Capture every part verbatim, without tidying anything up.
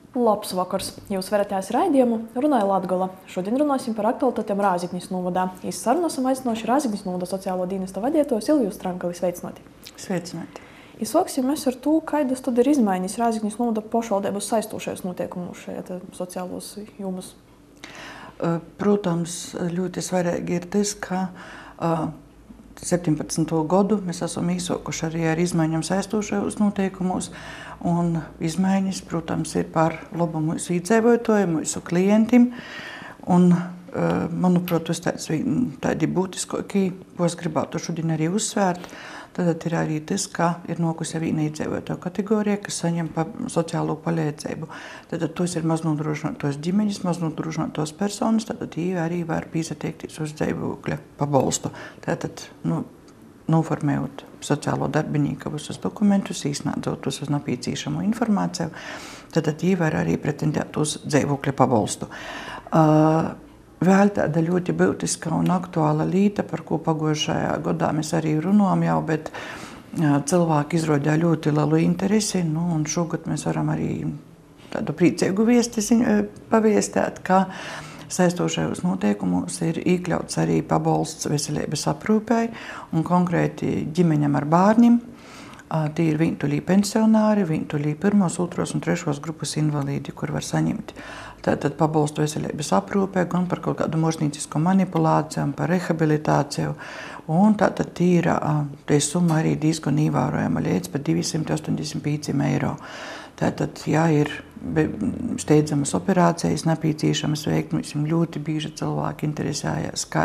Labs vakars! Jūs veratās raidījumu Runāja Latgola. Šodien runāsim par aktualitātēm Rāziknis novadā. Iz sarunu esam aicinājuši Rāziknis novada sociālo dienesta vadītāju Silviju Strankali. Sveicināti! Sveicināti! Izsāksim mēs ar to, kādas tad ir izmaiņas Rāziknis novada pašvaldības saistošajos noteikumos šajā sociālos jomas. Protams, ļoti svarīgi ir tas, ka septiņpadsmito gadu mēs esam izsākuši arī ar izmaiņām saistošajos noteikumos. Un izmaiņas, protams, ir par labu mūsu iedzīvotājiem, mūsu klientiem. Un, manuprāt, tas tāds tādi būtiskākie, ko es gribētu šodien arī uzsvērt, tad ir arī tas, ka ir nokusi viena iedzīvotāju kategorija, kas saņem pa sociālo palīdzību. Tad tos ir maznodrošinātos ģimeņas, maznodrošinātos personas, tad tie arī var piesateikties uz dzīvokļa pabalstu. Tātad, nu, noformējot sociālo darbinieku visus dokumentus, īsnādzot uz nepieciešamo informāciju, tad viņi var arī pretendēt uz dzīvokļa pabalstu. Uh, vēl tāda ļoti būtiska un aktuāla lieta, par ko pagājušajā gadā mēs arī runājam jau, bet uh, cilvēki izrādīja ļoti lielu interesi, nu, un šogad mēs varam arī tādu priecīgu viesti paviestēt, ka saistošajos noteikumos ir iekļauts arī pabalsts veselības aprūpei un konkrēti ģimeņam ar bērniem. Tie ir vientuļī pensionāri, vientuļī pirmos, otros un trešos grupas invalīdi, kur var saņemt tātad pabalstu veselības aprūpei, gan par kaut kādu mūžnīcisko manipulāciju, par rehabilitāciju. Un tātad tie ir, tie summa arī diezgan ievērojama līdz pat divsimt astoņdesmit pieci eiro. Tātad, ja ir steidzamas operācijas nepieciešamas veikt, mums ļoti bieži cilvēki interesējās, kā.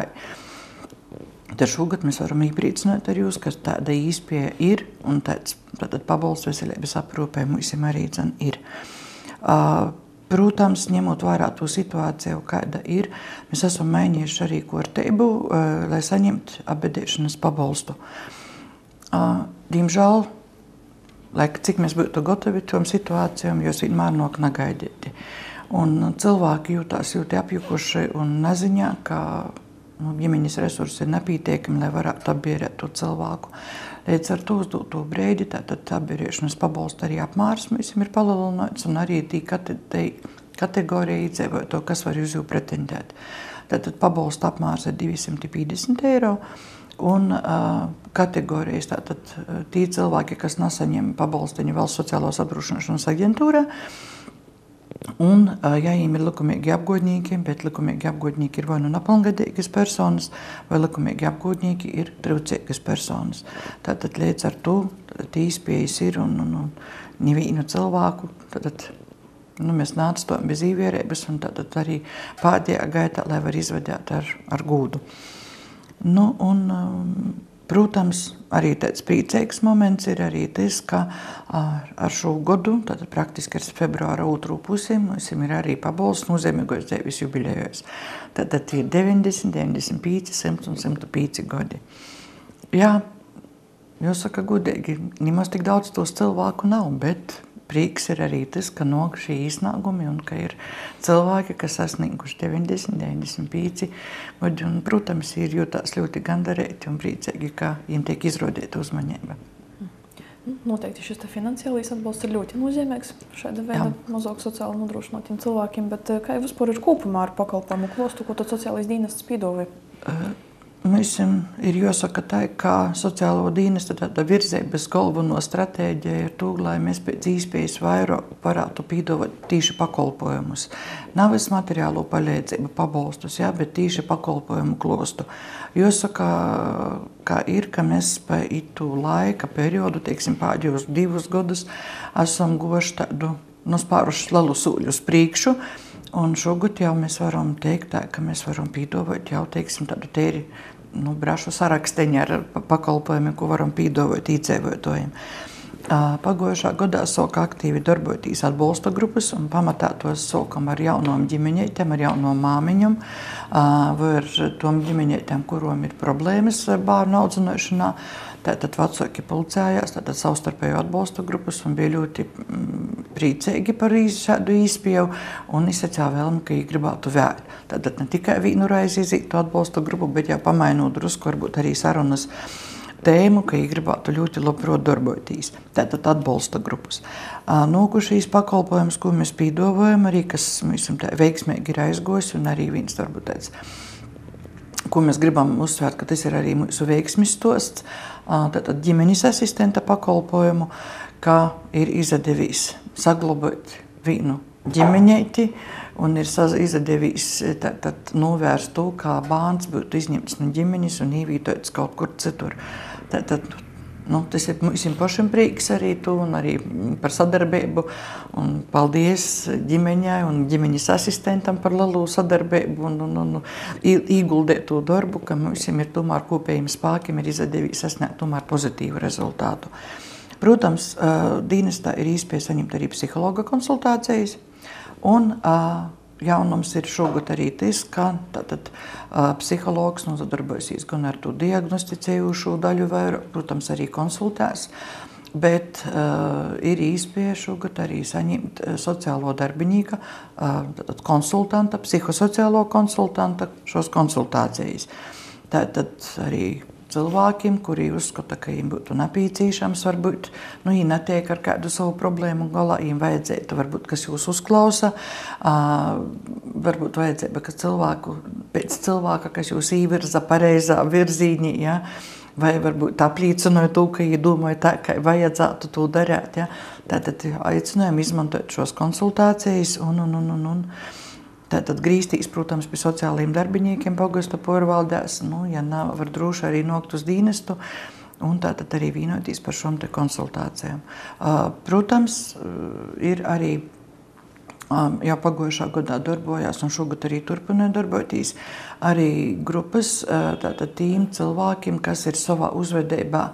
Tad šogad mēs varam iepriecināt ar jūs, ka tāda iespēja ir, un tāds tātad pabalsts veselības aprūpē mums arī dzen ir. Uh, protams, ņemot vērā to situāciju, kāda ir, mēs esam mainījuši arī kārtību, uh, lai saņemtu apbedēšanas pabalstu. Uh, diemžēl, lai cik mēs būtu gatavi tom situācijām, jos vienmēr nok negaidīti. Un cilvēki jūtās ļoti apjukuši un neziņā, ka nu, ģimeņas resursi ir nepietiekami, lai varētu apbierēt to cilvēku. Līdz ar to uz to brīdi, tātad apbierēšanas pabalsta arī apmērs mums ir palielināts un arī tī kategorija iedzīvotāju, kas var uz jū pretendēt. Tātad pabalsta apmērs ir divsimt piecdesmit eiro. Un uh, kategorijas, tātad tie cilvēki, kas nesaņem pabalstiņu Valsts sociālās apdrošināšanas aģentūrā, un, uh, ja viņiem ir likumīgi apgodnieki, bet likumīgi apgodnieki ir vai nu nepilngadīgas personas, vai likumīgi apgodnieki ir trūcīgas personas. Tātad līdz ar to tie iespējas ir un, un, un nevienu cilvēku, tātad, nu, mēs neatstājam bez īvērības un tātad arī pēdējā gaitā, lai var izvadīt ar, ar gūdu. Nu, un, protams, arī tāds priecīgs moments ir arī tas, ka ar, ar šo gadu, tātad praktiski ar februāra otru pusi, mums ir arī pabalsts nozīmīgos dzīves jubilejos. Tātad ir deviņdesmit, deviņdesmit pieci, simt un simt pieci gadi. Jā, jāsaka godīgi, nemaz tik daudz tos cilvēku nav, bet prieks ir arī tas, ka nok šī iznākumi un ka ir cilvēki, kas sasnieguši deviņdesmit, deviņdesmit pieci gadi un, protams, ir jūtās ļoti gandarēti un priecīgi, ka viņiem tiek izrādīta uzmanība. Noteikti šis finansiālais atbalsts ir ļoti nozīmīgs šāda veida mazāk sociāli nodrošinātiem cilvēkiem, bet kā jau vispār ir kopumā ar pakalpojumu klostu, ko tad sociālais dienests piedāvā? Uh, Mums ir jāsaka tā, ka sociālo dienesta tāda virzības galveno stratēģija ir to, lai mēs pēc iespējas vairāk varētu piedāvāt tīši pakalpojumus. Nevis materiālo palīdzību pabalstus, jā, bet tīši pakalpojumu klostu. Jāsaka, ka ir, ka mēs pa itu laika periodu, teiksim, pēdējos divus gadus, esam guvuši tādu, nu, spāruši lielu soļu uz priekšu, un šogad jau mēs varam teikt tā, ka mēs varam piedāvāt jau, teiksim, tādu tēri, nu, brašu saraksteņi ar pakalpojumiem, ko varam piedāvāt iedzīvotājiem. Pagājušā gadā sāka aktīvi darboties atbalsta grupas un pamatā tos sākam ar jaunām ģimeņiem, ar jaunām māmiņām, vai ar tom ģimeņiem, kurām ir problēmas bērnu audzināšanā. Tātad vecāki pulcējās, tātad savstarpēju atbalsta grupas un bija ļoti mm, priecīgi par šādu īspēju un izsacīja vēlmi, ka viņi gribētu vēl. Tātad ne tikai vienu reizi iziet to atbalsta grupu, bet jau pamainot drusku, varbūt arī sarunas tēmu, ka viņi gribētu ļoti labprot darboties. Tātad atbalsta grupas. Nākošais pakalpojums, ko mēs piedāvājam, arī kas mēs tā veiksmīgi ir aizgojis, un arī viens varbūt tāds, ko mēs gribam uzsvērt, ka tas ir arī mūsu veiksmis stosts, tātad ģimenes asistenta pakalpojumu, ka ir izdevies saglabāt vienu ģimeņeiti, un ir izdevies tātad novērst to, kā bērns būtu izņemts no ģimenes un īvītots kaut kur citur. Tātad, nu, tas ir mums pašam prieks arī to, un arī par sadarbību, un paldies ģimeņai un ģimeņas asistentam par lielu sadarbību un, un, un ieguldīto darbu, ka mums ir tomēr kopējiem spēkiem ir izdevies sasniegt tomēr pozitīvu rezultātu. Protams, dienestā ir iespēja saņemt arī psihologa konsultācijas, un jaunums ir šogad arī tas, ka tātad, psihologs nodarbosies gan ar to diagnosticējušo daļu vairāk, protams, arī konsultēs, bet uh, ir iespēja šogad arī saņemt sociālo darbinīka, uh, konsultanta, psihosociālo konsultanta šos konsultācijas. Tātad arī cilvēkiem, kuri uzskata, ka viņiem būtu nepieciešams, varbūt, nu, viņi netiek ar kādu savu problēmu galā, viņiem vajadzētu, varbūt, kas jūs uzklausa, uh, varbūt vajadzētu, ka cilvēku, pēc cilvēka, kas jūs īvirza pareizā virzīņī, ja, vai varbūt apliecināja to, ka viņi domāja tā, ka vajadzētu to darīt, ja. Tātad aicinājām izmantot šos konsultācijas un, un, un, un, un. Tātad grīstīs, protams, pie sociālajiem darbiniekiem pagasta porvaldēs, nu, ja nav, var droši arī nokt uz dienestu, un tātad arī vienoties par šom te konsultācijām. Protams, ir arī jau pagojušā gadā darbojās, un šogad arī turpināja darboties, arī grupas, tātad tīm cilvēkiem, kas ir savā uzvedībā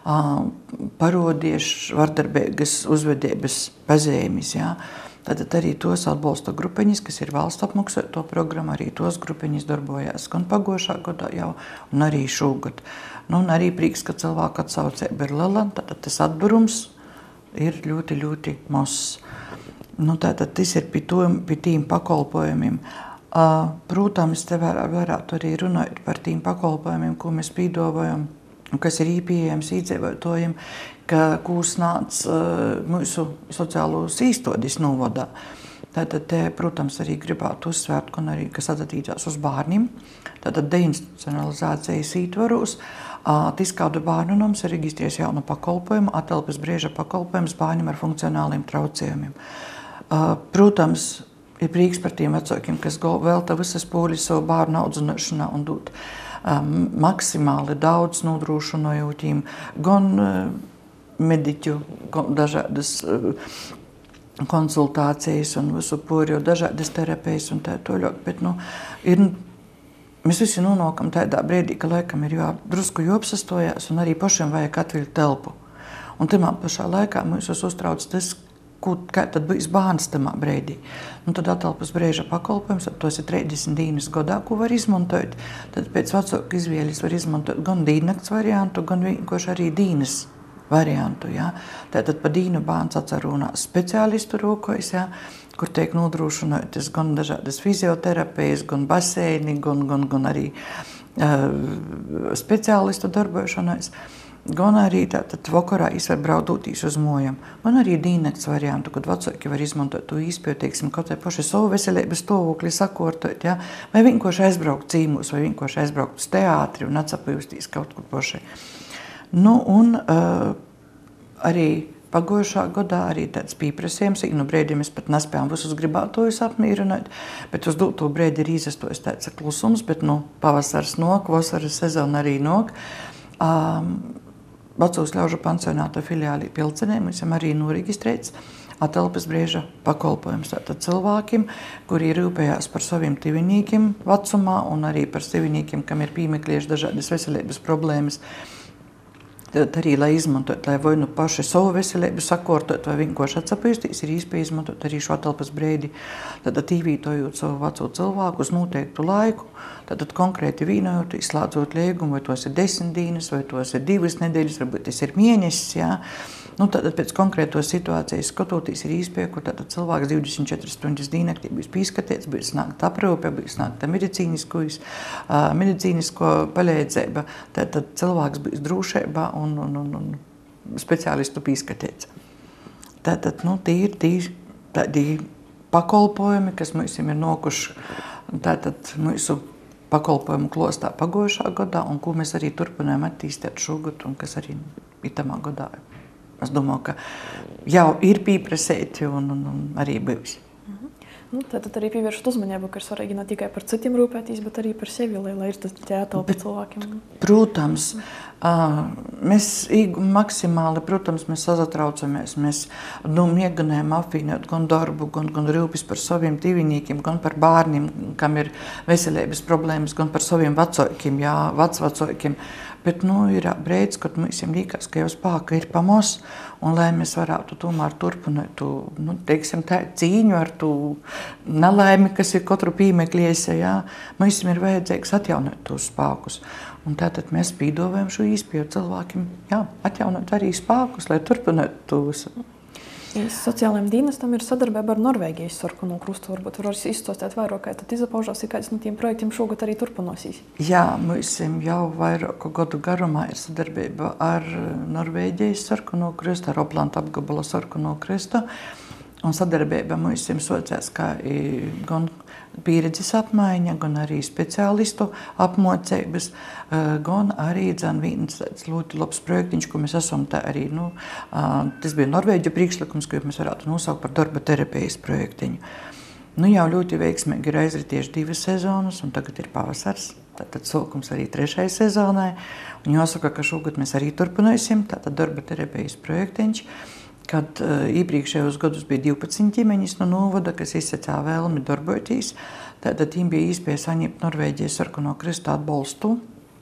parodieši vardarbīgas uzvedības pazīmes, jā. Tātad arī tos atbalsta grupeņas, kas ir valsts apmaksāto to programmu, arī tos grupeņas darbojās gan pagojušā gadā jau, un arī šogad. Nu, un arī prieks, ka cilvēku atsaucība ir liela, tātad tas atburums ir ļoti, ļoti mazs. Nu, tātad tas ir pie, to, pie tīm pakalpojumiem. Uh, protams, te var, varētu arī runāt par tīm pakalpojumiem, ko mēs piedāvājam, kas ir īpējams iedzīvotājiem, ka kurs nāc uh, mūsu sociālos īstodis novadā. Tātad, te, protams, arī gribētu uzsvērt, un arī, kas attiecās uz bērniem. Tātad deinstitucionalizācijas ietvaros, uh, tas kādu bērnu nams ir reģistrējis jaunu pakalpojumu, atelpas brieža pakalpojums bērniem ar funkcionāliem traucējumiem. Uh, protams, ir prieks par tiem vecākiem, kas velta visas pūļas savu bērnu audzināšanā un dot um, maksimāli daudz nodrošinojot viņiem gan uh, mediķu dažādas uh, konsultācijas un visu poru, dažādas terapijas un tā toļāk, bet, nu, ir, mēs visi nonākam tādā brīdī, ka laikam ir jā, drusku jāapsastojās un arī pašiem vajag atviļt telpu. Un tamā pašā laikā mums uztrauc tas, Ko, kā tad būs bērns tamā brīdī. Un tad atelpas brieža pakalpojums, tos ir trīsdesmit dienas gadā, ko var izmantot. Tad pēc vecāku izvēles var izmantot gan diennakts variantu, gan vienkārši arī dienas variantu. Ja. Tātad pa dienu bērns atcerunās speciālistu rokos, ja, kur tiek nodrošinātas gan dažādas fizioterapijas, gan baseini, gan, gan, gan arī uh, speciālistu darbošanās. Gan arī tātad vakarā es varu braudūtīs uz mojam. Man arī dīnnakts variantu, kad vecāki var izmantot to īspēju, teiksim, kaut vai paši savu veselības stāvokli sakortot, ja? Vai vienkārši aizbraukt cīmos, vai vienkārši aizbraukt uz teātri un atsapījusties kaut kur paši. Nu, un uh, arī pagojušā gadā arī tāds pīprasījums, nu brēdī mēs pat nespējām visus gribētojus apmīrināt, bet uz to brēdi ir īzastojis tāds klusums, bet nu pavasars nok, vasaras sezona arī nok. Um, Vecūs ļaužu pansionāta filiālī Pilcenē mēs esam arī noreģistrēts atelpas brieža pakalpojums. Tātad cilvēkiem, kuri rūpējās par saviem tuviniekiem vecumā un arī par tuviniekiem, kam ir pīmeklieši dažādas veselības problēmas, Tad arī, lai izmantot, lai vai nu paši savu veselību sakortot, vai vienkārši atsapēstīs, ir iespēja izmantot arī šo telpas breidi. Tad īvītojot savu veco cilvēku uz noteiktu laiku, tad konkrēti vīnojot, izslēdzot līgumu, vai tos ir desmit dienas, vai tos ir divas nedēļas, varbūt tas ir mēnesis, jā. Nu, tad pēc konkrētos situācijas skatoties ir iespēja, kur tad cilvēks divdesmit četras stundas diennaktī būs pīskatīts, būs sniegta aprūpe, būs sniegta medicīnisko, uh, medicīnisko palīdzība, tad, tad cilvēks būs drošībā un, un, un, un speciālistu pīskatīts. Tātad, nu, tie ir tī, tādi pakalpojumi, kas mums ir nokuši tātad mūsu pakalpojumu klostā pagojušā gadā un ko mēs arī turpinājām attīstīt šogad un kas arī ir tamā gadā. Es domāju, ka jau ir pieprasēti un, un, un arī bijusi. Mhm. Nu, tātad arī pievēršat uzmanību, ka ir svarīgi ne tikai par citiem rūpētīs, bet arī par sevi, lai, lai ir tas jātelpa cilvēkiem. Protams, uh, mēs maksimāli, protams, mēs sazatraucamies, mēs nu, mēģinājām apvienot gan darbu, gan, gan rūpes par saviem tīviniekiem, gan par bērniem, kam ir veselības problēmas, gan par saviem vecākiem, jā, vecvecākiem. Bet nu, ir brīdis, kad mums liekas, ka jau spēka ir pamos, un lai mēs varētu tomēr turpināt tu, nu, teiksim, tā, cīņu ar to nelaimi, kas ir katru pīmeklēs, jā, mums ir vajadzīgs atjaunot tos spēkus. Un tātad mēs pīdovējam šo īspēju cilvēkiem, jā, atjaunot arī spēkus, lai turpinātu tos. Sociālajiem dienestam ir sadarbība ar Norvēģijas Sarkano Krustu. Varbūt var izstāstīt vairāk, kā tad izapaužās, ir kāds no tiem projektiem šogad arī turpinosies? Jā, mums jau vairāku gadu garumā ir sadarbība ar Norvēģijas Sarkano Krustu, ar Oplanta apgabala Sarkano Krustu. Un sadarbība mums socās kā gan pieredzes apmaiņa, gan arī speciālistu apmocības, gan arī dzan viens ļoti labs projektiņš, ko mēs esam tā arī, nu, tas bija Norvēģu priekšlikums, ko mēs varētu nosaukt par darba terapijas projektiņu. Nu, jau ļoti veiksmīgi ir aizritieši divas sezonas, un tagad ir pavasars, tātad sākums arī trešai sezonai. Un jāsaka, ka šogad mēs arī turpināsim, tātad darba terapijas projektiņš, kad uh, iepriekšējos gadus bija divpadsmit ģimeņas no novada, kas izsacīja vēlmi darboties. Tātad viņiem bija iespēja saņemt Norvēģijas Sarkano Krustu atbalstu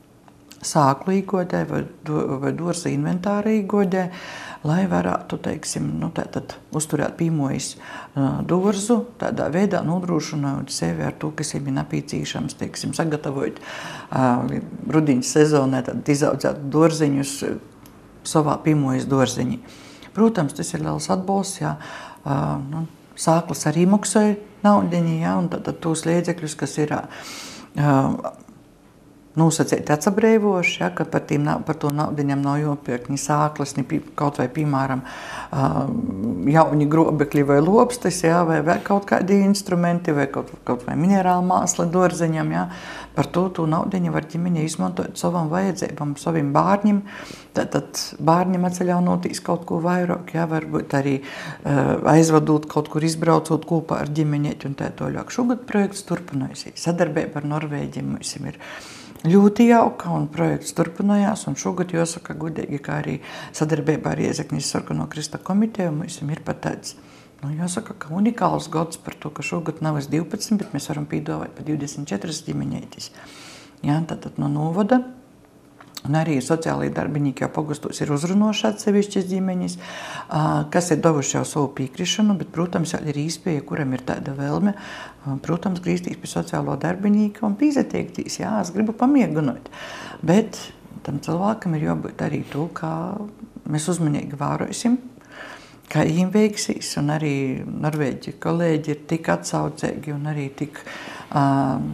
sāklu īgodē vai, do, vai dārza inventāra īgodē, lai varētu, teiksim, nu, tātad uzturēt pīmojas uh, dārzu, tādā veidā nodrošinot sevi ar to, kas ir nepieciešams, teiksim, sagatavot uh, rudiņas sezonē, tad izaudzēt dārziņus savā pīmojas dārziņī. Protams, tas ir liels atbalsts, jā, uh, nu, sāklas arī maksāja naudiņi, jā, un tad, tad tos līdzekļus, kas ir uh, nosacīti atsabrēvoši, jā, ka par, tīm, par to naudiņam nav jopirkt ni sāklas, ni pī, kaut vai, piemēram, uh, jauni grobekļi vai lobstas, jā, vai vēl kaut kādi instrumenti, vai kaut, kaut vai minerāla māsla dārzeņam, jā. Par to, to naudiņu var ģimeņa izmantot savam vajadzībam, saviem bārņiem. Tad bārņiem atceļaunotīs kaut ko vairāk, jā, varbūt arī uh, aizvadot kaut kur izbraucot kopā ar ģimeņieti un tā toļāk. Šogad projekts turpinājusies. Sadarbība ar Norvēģiem mums ir ļoti jauka un projekts turpinājās. Un šogad jāsaka godīgi, kā arī sadarbība ar Riezeknis Sarkano Krusta komiteju mums ir pat tāds, nu, jāsaka, ka unikāls gads par to, ka šogad nav es divpadsmit, bet mēs varam pīdovāt pa divdesmit četras ģimeņētis. Jā, tātad no novada. Un arī sociālajie darbinieki jau pagustos ir uzrunoši atsevišķas ģimeņas, kas ir devuši jau savu piekrišanu, bet, protams, ir īspēja, kuram ir tāda vēlme, protams, grīztīs pie sociālo darbinīka un pīzatiektīs, jā, es gribu pamiegunot. Bet tam cilvēkam ir jābūt arī to, kā mēs uzmanīgi vērosim, kā viņiem veiksīs, un arī norvēģi kolēģi ir tik atsaucīgi un arī tik um,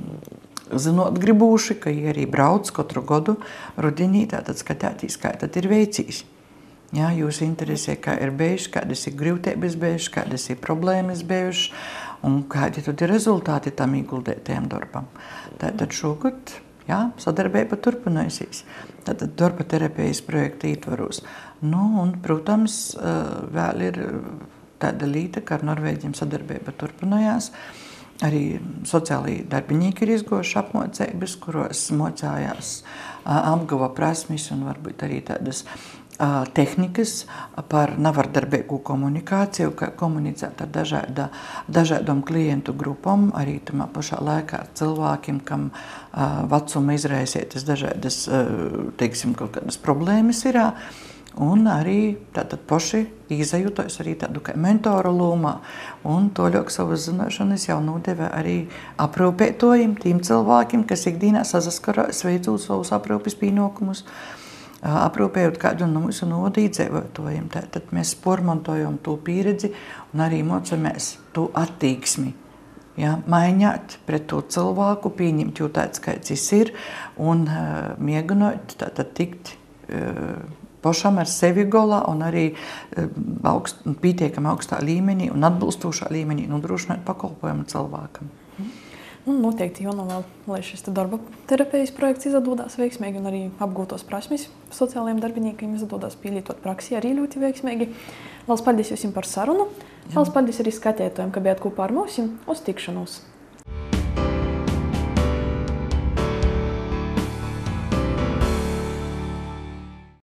zinot gribūši, ka viņi arī brauc katru gadu rudenī, tātad skatētīs, kā tad ir veicīs. Jā, jūs interesē, kā ir bijuši, kādas ir grūtības bijušas, kādas ir problēmas bijušas, un kādi tad ir rezultāti tam ieguldētajam darbam. Tātad šogad, jā, sadarbība turpinājusies. Tātad darba terapijas projekta ietvaros. Nu, un, protams, vēl ir tāda līta, ka ar Norvēģiem sadarbība turpinājās. Arī sociālajie darbinieki ir izgojuši apmocības, kuros mocājās, apguva prasmes un varbūt arī tādas tehnikas, par nevardarbīgu komunikāciju, kā komunicēt ar dažāda, dažādām klientu grupām, arī tamā pašā laikā ar cilvēkiem, kam vecuma izraisītas dažādas, teiksim, kaut kādas problēmas ir. Un arī tātad paši izajūtos arī tādu kā mentora lomā. Un toļok savas zināšanas jau nodeva arī aprūpētojiem, tiem cilvēkiem, kas ikdienā saskarās veicot savus aprūpes pienākumus, aprūpējot kādu no mūsu novada iedzīvotājiem. Tātad mēs pormantojam to pieredzi un arī mocamies to attieksmi. Ja, maiņāt pret to cilvēku, pieņemt jau tāds, kāds viņš ir, un uh, mēģinot tātad tikt uh, pašam ar sevi galā un arī uh, augst, pietiekami augstā līmenī un atbilstošā līmenī nodrošināt pakalpojumu cilvēkam. Un noteikti jānovēl, lai šis darba terapijas projekts izdodas veiksmīgi un arī apgūtos prasmes sociālajiem darbiniekiem izdodas pielietot praksī arī ļoti veiksmīgi. Lielas paldies jums par sarunu. Lielas paldies arī skatētājiem, ka bijāt kopā ar mums. Uz tikšanos!